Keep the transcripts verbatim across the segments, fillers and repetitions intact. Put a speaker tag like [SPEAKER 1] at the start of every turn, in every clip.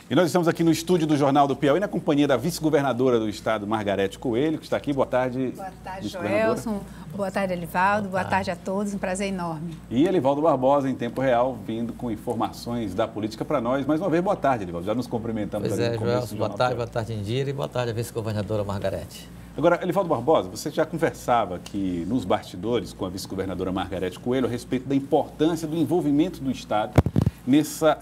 [SPEAKER 1] E nós estamos aqui no estúdio do Jornal do Piauí, na companhia da vice-governadora do estado, Margarete Coelho, que está aqui. Boa tarde,
[SPEAKER 2] Boa tarde, Joelson. Boa tarde, Elivaldo. Boa, Boa tarde. tarde a todos. Um prazer enorme.
[SPEAKER 1] E Elivaldo Barbosa, em tempo real, vindo com informações da política para nós. Mais uma vez, boa tarde, Elivaldo. Já nos cumprimentamos.
[SPEAKER 3] Pois é, Joelson. Boa tarde, boa tarde, Indira, e boa tarde, a vice-governadora Margarete.
[SPEAKER 1] Agora, Elivaldo Barbosa, você já conversava aqui nos bastidores com a vice-governadora Margarete Coelho a respeito da importância do envolvimento do Estado nessa,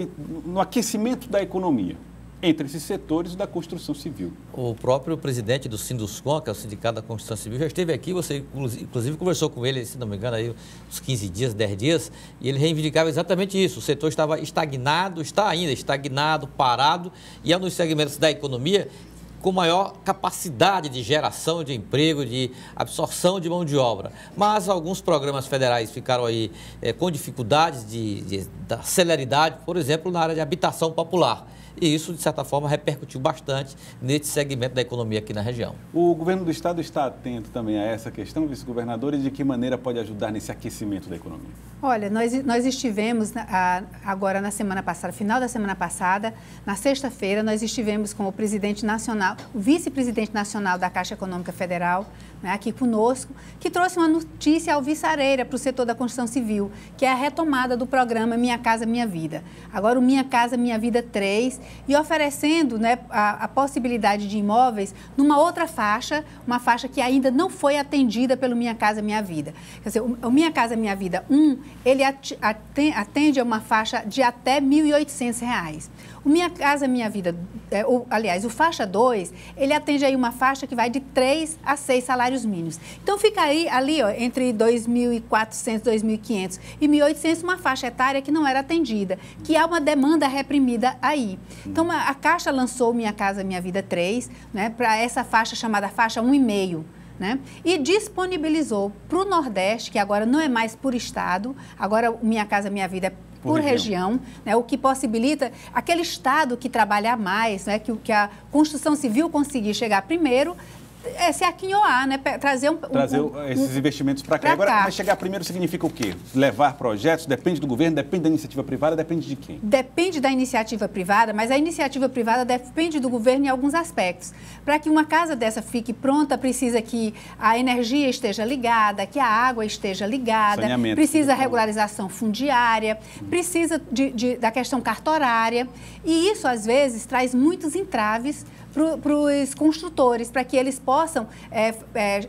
[SPEAKER 1] no aquecimento da economia, entre esses setores da construção civil.
[SPEAKER 3] O próprio presidente do Sinduscon, que é o Sindicato da Construção Civil, já esteve aqui, você inclusive conversou com ele, se não me engano, aí uns quinze dias, dez dias, e ele reivindicava exatamente isso. O setor estava estagnado, está ainda estagnado, parado, e é um dos segmentos da economia com maior capacidade de geração de emprego, de absorção de mão de obra. Mas alguns programas federais ficaram aí é, com dificuldades de, de, da celeridade, por exemplo, na área de habitação popular. E isso, de certa forma, repercutiu bastante nesse segmento da economia aqui na região.
[SPEAKER 1] O governo do estado está atento também a essa questão, vice-governador, e de que maneira pode ajudar nesse aquecimento da economia?
[SPEAKER 2] Olha, nós, nós estivemos agora na semana passada, final da semana passada, na sexta-feira, nós estivemos com o presidente nacional, o vice-presidente nacional da Caixa Econômica Federal, né, aqui conosco, que trouxe uma notícia alvissareira para o setor da construção civil, que é a retomada do programa Minha Casa Minha Vida. Agora o Minha Casa Minha Vida três, e oferecendo, né, a, a possibilidade de imóveis numa outra faixa, uma faixa que ainda não foi atendida pelo Minha Casa Minha Vida. Quer dizer, o, o Minha Casa Minha Vida um, ele atende a uma faixa de até mil e oitocentos reais. O Minha Casa Minha Vida, é, o, aliás, o faixa dois, ele atende aí uma faixa que vai de três a seis salários mínimos. Então fica aí, ali, ó, entre dois mil e quatrocentos, dois mil e quinhentos e mil e oitocentos, uma faixa etária que não era atendida, que há uma demanda reprimida aí. Então a, a Caixa lançou Minha Casa Minha Vida três, né, para essa faixa chamada faixa um vírgula cinco. Né? E disponibilizou para o Nordeste, que agora não é mais por estado, agora Minha Casa Minha Vida é por, por região, região né? O que possibilita aquele estado que trabalha mais, né? que, que a construção civil conseguir chegar primeiro, é se aquinhoar, né? Trazer, um,
[SPEAKER 1] Trazer
[SPEAKER 2] um,
[SPEAKER 1] esses
[SPEAKER 2] um,
[SPEAKER 1] investimentos para cá. Agora, cá. Mas chegar primeiro significa o quê? Levar projetos? Depende do governo, depende da iniciativa privada, depende de quem?
[SPEAKER 2] Depende da iniciativa privada, mas a iniciativa privada depende do governo em alguns aspectos. Para que uma casa dessa fique pronta, precisa que a energia esteja ligada, que a água esteja ligada, precisa regularização fundiária, hum. precisa de, de, da questão cartorária, e isso, às vezes, traz muitos entraves para os construtores, para que eles possam é, é,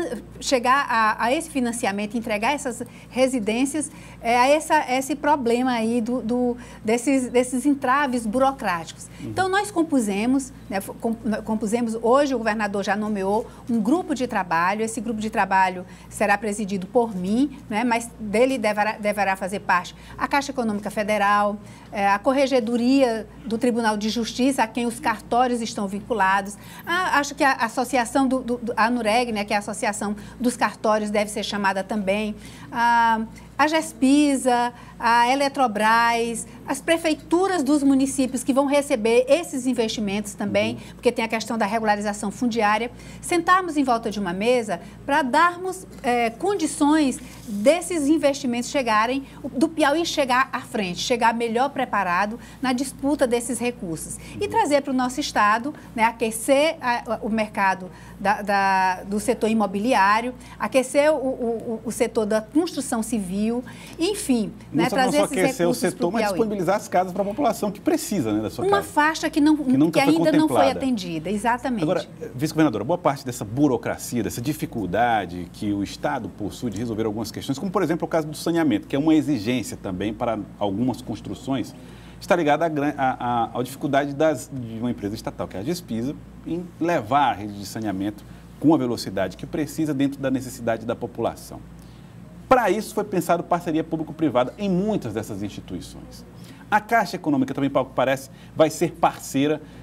[SPEAKER 2] chegar a, a esse financiamento, entregar essas residências é, a, essa, a esse problema aí do, do, desses, desses entraves burocráticos. Uhum. Então, nós compusemos, né, compusemos, hoje o governador já nomeou um grupo de trabalho, esse grupo de trabalho será presidido por mim, né, mas dele deverá, deverá fazer parte a Caixa Econômica Federal, é, a Corregedoria do Tribunal de Justiça, a quem os cartórios estão vinculados. Ah, acho que a associação do, do, do a ANUREG, né, que é a Associação dos Cartórios, deve ser chamada também. Ah, a GESPISA, a Eletrobras, as prefeituras dos municípios que vão receber esses investimentos também, uhum. porque tem a questão da regularização fundiária, sentarmos em volta de uma mesa para darmos é, condições desses investimentos chegarem, do Piauí chegar à frente, chegar melhor preparado na disputa desses recursos. Uhum. E trazer para o nosso estado, né, aquecer a, o mercado da, da, do setor imobiliário, aquecer o, o, o setor da construção civil, enfim,
[SPEAKER 1] não
[SPEAKER 2] né,
[SPEAKER 1] só,
[SPEAKER 2] trazer
[SPEAKER 1] não só
[SPEAKER 2] esses
[SPEAKER 1] aquecer
[SPEAKER 2] recursos
[SPEAKER 1] o setor, mas disponibilizar as casas para a população que precisa, né, da sua
[SPEAKER 2] uma
[SPEAKER 1] casa.
[SPEAKER 2] faixa que, não, que, que ainda não foi atendida, exatamente.
[SPEAKER 1] Agora, vice-governadora, boa parte dessa burocracia, dessa dificuldade que o Estado possui de resolver algumas questões, como por exemplo o caso do saneamento, que é uma exigência também para algumas construções, está ligada à dificuldade das, de uma empresa estatal, que é a GESPISA, em levar a rede de saneamento com a velocidade que precisa dentro da necessidade da população. Para isso foi pensado parceria público-privada em muitas dessas instituições. A Caixa Econômica também, para o que parece, vai ser parceira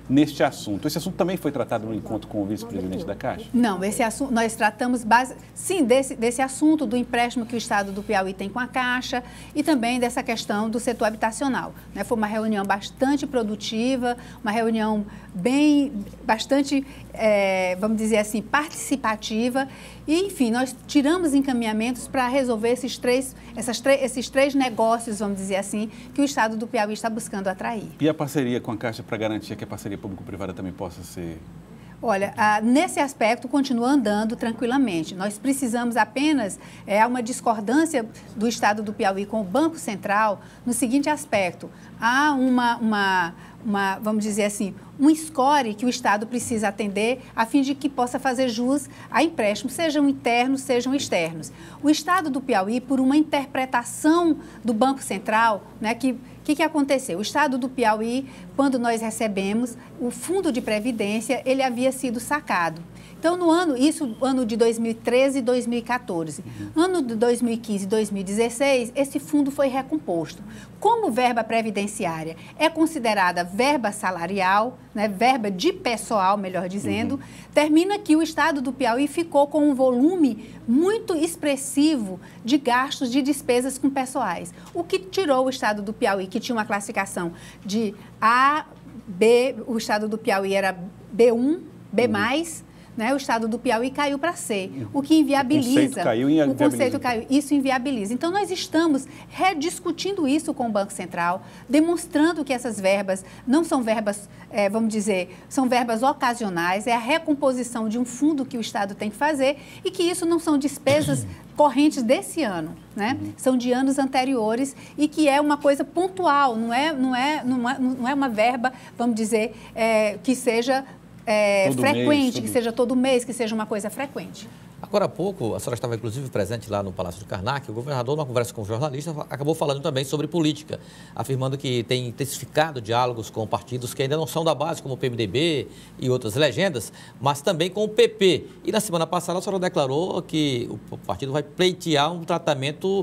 [SPEAKER 1] neste assunto. Esse assunto também foi tratado no encontro com o vice-presidente da Caixa?
[SPEAKER 2] Não, esse assunto, nós tratamos, base, sim, desse, desse assunto do empréstimo que o Estado do Piauí tem com a Caixa e também dessa questão do setor habitacional. Né? Foi uma reunião bastante produtiva, uma reunião bem, bastante, é, vamos dizer assim, participativa. E, enfim, nós tiramos encaminhamentos para resolver esses três, essas esses três negócios, vamos dizer assim, que o Estado do Piauí está buscando atrair.
[SPEAKER 1] E a parceria com a Caixa para garantir que a parceria público-privada também possa ser...
[SPEAKER 2] Olha, ah, nesse aspecto continua andando tranquilamente. Nós precisamos apenas, é uma discordância do Estado do Piauí com o Banco Central no seguinte aspecto. Há uma, uma, uma, vamos dizer assim, um score que o Estado precisa atender a fim de que possa fazer jus a empréstimos, sejam internos, sejam externos. O Estado do Piauí, por uma interpretação do Banco Central, né, que O que, que aconteceu? O Estado do Piauí, quando nós recebemos, o Fundo de Previdência, ele havia sido sacado. Então, no ano, isso ano de dois mil e treze e dois mil e quatorze. Uhum. Ano de dois mil e quinze e dois mil e dezesseis, esse fundo foi recomposto. Como verba previdenciária é considerada verba salarial, né, verba de pessoal, melhor dizendo, uhum. termina que o Estado do Piauí ficou com um volume muito expressivo de gastos, de despesas com pessoais. O que tirou o Estado do Piauí, que tinha uma classificação de A, B, o Estado do Piauí era B um, B mais, uhum. Né, o Estado do Piauí caiu para C, o que inviabiliza. O conceito
[SPEAKER 1] caiu, e
[SPEAKER 2] o conceito caiu, isso inviabiliza. Então, nós estamos rediscutindo isso com o Banco Central, demonstrando que essas verbas não são verbas, é, vamos dizer, são verbas ocasionais, é a recomposição de um fundo que o Estado tem que fazer e que isso não são despesas correntes desse ano, né? Uhum. São de anos anteriores e que é uma coisa pontual, não é, não é, não é, não é uma verba, vamos dizer, é, que seja... É, frequente, mês, todo... que seja todo mês, que seja uma coisa frequente.
[SPEAKER 3] Agora há pouco, a senhora estava inclusive presente lá no Palácio do Karnak, o governador, numa conversa com o jornalista, acabou falando também sobre política, afirmando que tem intensificado diálogos com partidos que ainda não são da base, como o P M D B e outras legendas, mas também com o P P. E na semana passada a senhora declarou que o partido vai pleitear um tratamento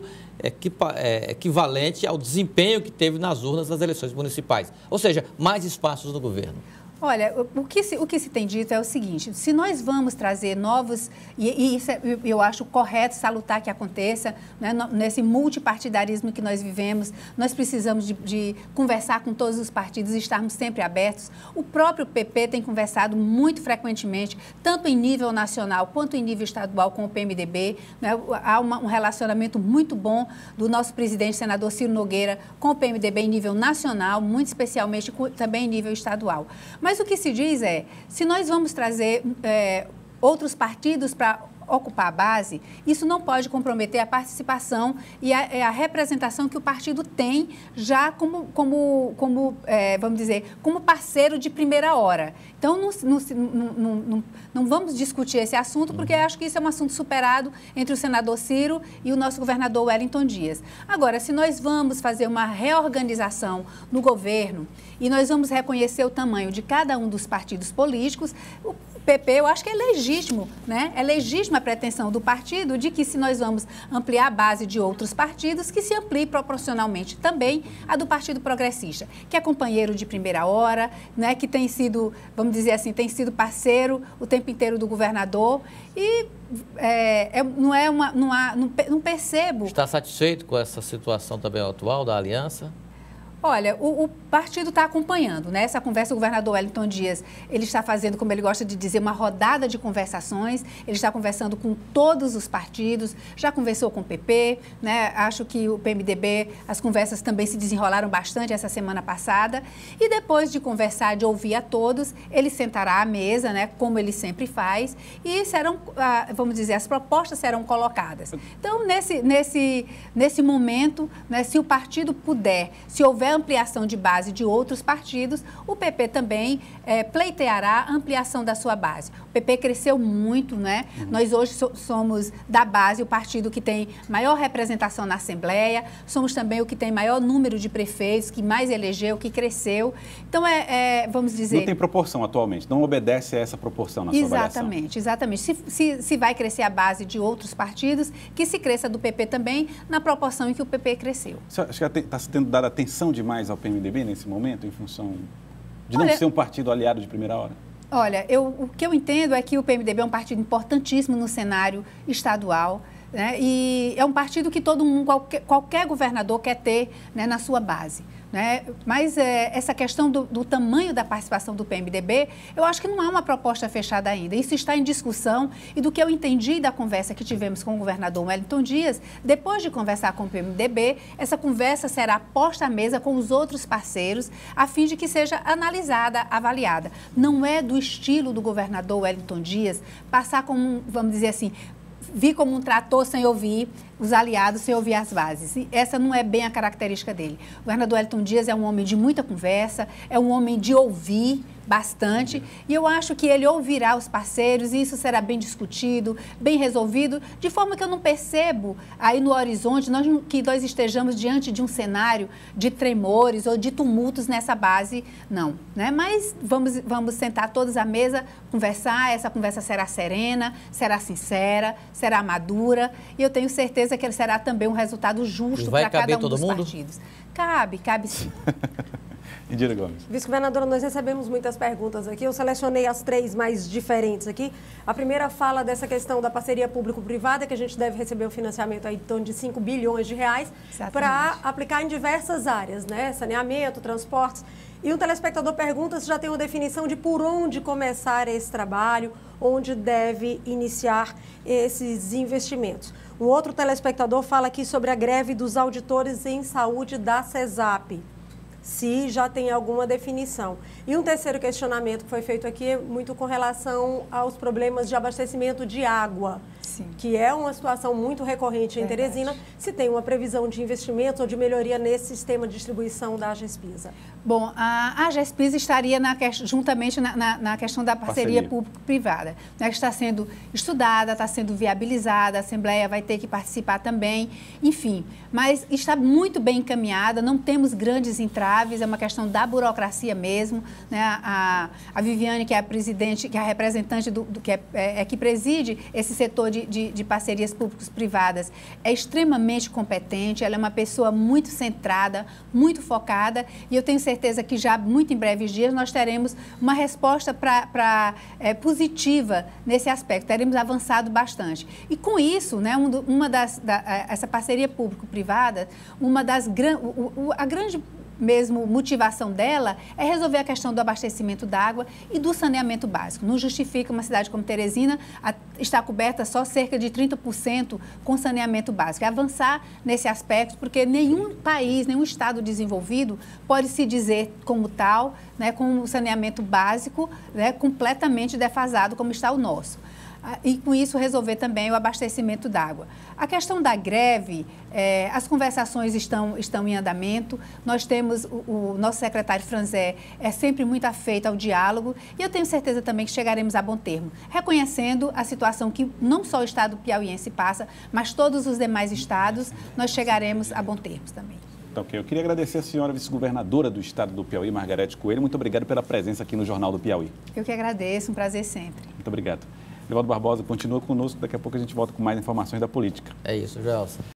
[SPEAKER 3] equivalente ao desempenho que teve nas urnas das eleições municipais, ou seja, mais espaços no governo.
[SPEAKER 2] Olha, o que, se, o que se tem dito é o seguinte, se nós vamos trazer novos, e, e isso é, eu acho correto, salutar que aconteça, né, nesse multipartidarismo que nós vivemos, nós precisamos de, de conversar com todos os partidos e estarmos sempre abertos. O próprio P P tem conversado muito frequentemente, tanto em nível nacional quanto em nível estadual com o P M D B. Né, há uma, um relacionamento muito bom do nosso presidente, senador Ciro Nogueira, com o P M D B em nível nacional, muito especialmente com, também em nível estadual. Mas Mas o que se diz é, se nós vamos trazer é, outros partidos para ocupar a base, isso não pode comprometer a participação e a, a representação que o partido tem já como, como, como é, vamos dizer, como parceiro de primeira hora. Então, não, não, não, não, não vamos discutir esse assunto, porque acho que isso é um assunto superado entre o senador Ciro e o nosso governador Wellington Dias. Agora, se nós vamos fazer uma reorganização no governo e nós vamos reconhecer o tamanho de cada um dos partidos políticos, o P P, eu acho que é legítimo, né? É legítima a pretensão do partido de que, se nós vamos ampliar a base de outros partidos, que se amplie proporcionalmente também a do Partido Progressista, que é companheiro de primeira hora, né? Que tem sido, vamos dizer assim, tem sido parceiro o tempo inteiro do governador e é, é, não é uma, não, há, não, não percebo...
[SPEAKER 3] Está satisfeito com essa situação também atual da aliança?
[SPEAKER 2] Olha, o, o partido está acompanhando, né? Essa conversa, o governador Wellington Dias, ele está fazendo, como ele gosta de dizer, uma rodada de conversações, ele está conversando com todos os partidos, já conversou com o P P, né? Acho que o P M D B, as conversas também se desenrolaram bastante essa semana passada, e depois de conversar, de ouvir a todos, ele sentará à mesa, né? Como ele sempre faz, e serão, vamos dizer, as propostas serão colocadas. Então, nesse, nesse, nesse momento, né, se o partido puder, se houver ampliação de base de outros partidos, o P P também é, pleiteará a ampliação da sua base. O P P cresceu muito, né? Uhum. Nós hoje so, somos da base o partido que tem maior representação na Assembleia, somos também o que tem maior número de prefeitos, que mais elegeu, que cresceu. Então, é, é vamos dizer...
[SPEAKER 1] Não tem proporção atualmente, não obedece a essa proporção na sua avaliação.
[SPEAKER 2] Exatamente, exatamente. Se, se, se vai crescer a base de outros partidos, que se cresça do P P também na proporção em que o P P cresceu.
[SPEAKER 1] Você acha que está sendo dada atenção demais ao P M D B nesse momento, em função De não
[SPEAKER 2] Olha,
[SPEAKER 1] ser um partido aliado de primeira hora?
[SPEAKER 2] Olha, eu, o que eu entendo é que o P M D B é um partido importantíssimo no cenário estadual, né? E é um partido que todo mundo, qualquer, qualquer governador quer ter, né, na sua base. Né? Mas é, essa questão do, do tamanho da participação do P M D B, eu acho que não há uma proposta fechada ainda. Isso está em discussão e do que eu entendi da conversa que tivemos com o governador Wellington Dias, depois de conversar com o P M D B, essa conversa será posta à mesa com os outros parceiros, a fim de que seja analisada, avaliada. Não é do estilo do governador Wellington Dias passar como, vamos dizer assim, vir como um trator sem ouvir os aliados, sem ouvir as bases. E essa não é bem a característica dele. O governador Wellington Dias é um homem de muita conversa, é um homem de ouvir bastante, e eu acho que ele ouvirá os parceiros e isso será bem discutido, bem resolvido, de forma que eu não percebo aí no horizonte nós, que nós estejamos diante de um cenário de tremores ou de tumultos nessa base, não. Né? Mas vamos, vamos sentar todos à mesa, conversar, essa conversa será serena, será sincera, será madura, e eu tenho certeza que ele será também um resultado justo para cada um
[SPEAKER 3] todo
[SPEAKER 2] dos
[SPEAKER 3] mundo?
[SPEAKER 2] partidos. Cabe, cabe sim.
[SPEAKER 1] Indira Gomes.
[SPEAKER 4] Vice-governadora, nós recebemos muitas perguntas aqui, eu selecionei as três mais diferentes aqui. A primeira fala dessa questão da parceria público-privada, que a gente deve receber um financiamento aí em torno de cinco bilhões de reais para aplicar em diversas áreas, né? Saneamento, transportes. E um telespectador pergunta se já tem uma definição de por onde começar esse trabalho, onde deve iniciar esses investimentos. Um outro telespectador fala aqui sobre a greve dos auditores em saúde da CESAP, se já tem alguma definição. E um terceiro questionamento que foi feito aqui é muito com relação aos problemas de abastecimento de água, Sim. que é uma situação muito recorrente em Verdade. Teresina, se tem uma previsão de investimentos ou de melhoria nesse sistema de distribuição da AGESPISA.
[SPEAKER 2] Bom, a AGESPISA estaria na, juntamente na, na, na questão da parceria, parceria. público-privada, né, que está sendo estudada, está sendo viabilizada, a Assembleia vai ter que participar também, enfim, mas está muito bem encaminhada, não temos grandes entraves, é uma questão da burocracia mesmo, né? A, a Viviane, que é a presidente, que é a representante do, do que é, é, é que preside esse setor de, de, de parcerias públicos-privadas, é extremamente competente, ela é uma pessoa muito centrada, muito focada, e eu tenho certeza que já muito em breves dias nós teremos uma resposta pra, é, positiva nesse aspecto, teremos avançado bastante. E com isso, né, um, uma das, da, essa parceria público-privada, uma das gran, o, o, a grande mesmo motivação dela é resolver a questão do abastecimento d'água e do saneamento básico. Não justifica uma cidade como Teresina a, estar coberta só cerca de trinta por cento com saneamento básico. É avançar nesse aspecto, porque nenhum país, nenhum estado desenvolvido pode se dizer como tal, né, com o saneamento básico, né, completamente defasado como está o nosso. E com isso resolver também o abastecimento d'água. A questão da greve, é, as conversações estão, estão em andamento, nós temos, o, o nosso secretário Franzé é sempre muito afeito ao diálogo e eu tenho certeza também que chegaremos a bom termo, reconhecendo a situação que não só o estado piauiense passa, mas todos os demais estados, nós chegaremos a bom termo também.
[SPEAKER 1] Então, okay. Eu queria agradecer a senhora vice-governadora do estado do Piauí, Margarete Coelho, muito obrigado pela presença aqui no Jornal do Piauí.
[SPEAKER 2] Eu que agradeço, um prazer sempre.
[SPEAKER 1] Muito obrigado. Nivaldo Barbosa continua conosco, daqui a pouco a gente volta com mais informações da política.
[SPEAKER 3] É isso, Gelson.